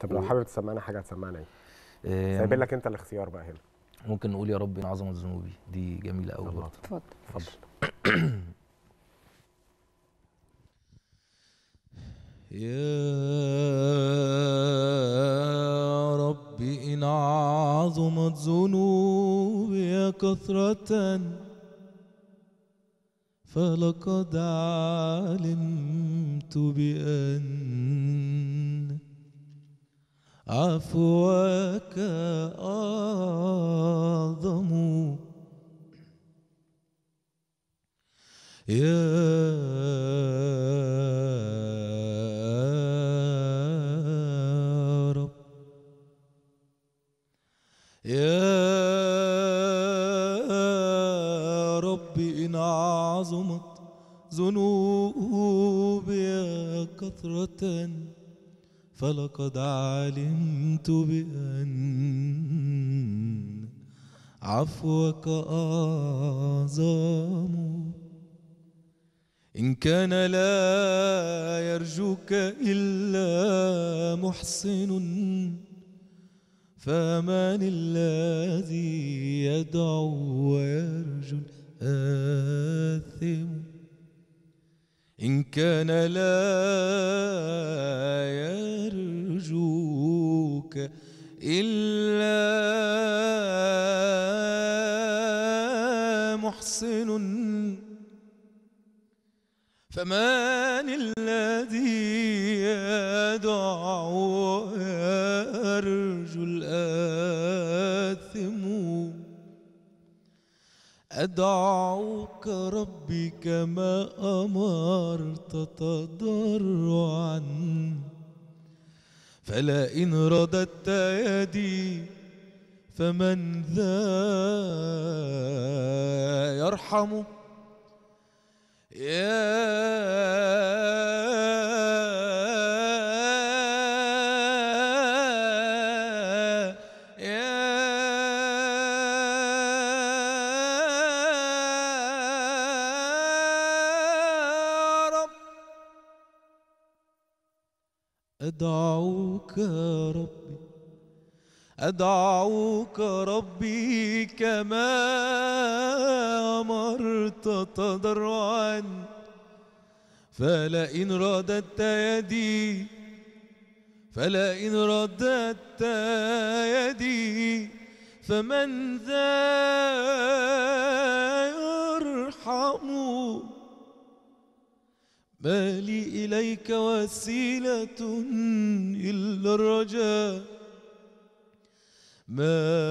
طب لو حابب تسمعنا حاجه هتسمعنا ايه؟ سايبين لك انت الاختيار بقى هنا. ممكن نقول يا رب إن عظمت ذنوبي، دي جميله قوي برضه. اتفضل اتفضل. يا رب إن عظمت ذنوبي كثرة فلقد علمت بأن عفوك أعظم. يا رب يا رب إن عظمت ذنوبي كثرة فلقد علمت بأن عفوك أعظم. إن كان لا يرجوك إلا محسن فمن الذي يدعو ويرجو الآثم. إن كان لا يرجوك إلا محسن فمن الذي يدعو ويرجو الآثم. أدعوك ربي كما أمرت تضرعا فلئن رددت يدي فمن ذا يرحم. أدعوك ربي كما أمرت تضرعا فلئن رددت يدي فمن ذا يرحم. ما لي إليك وسيلة إلا الرجاء ما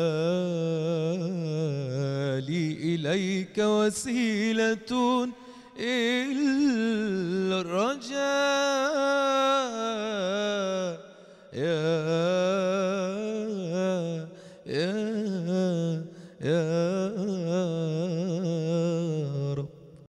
لي إليك وسيلة إلا الرجاء.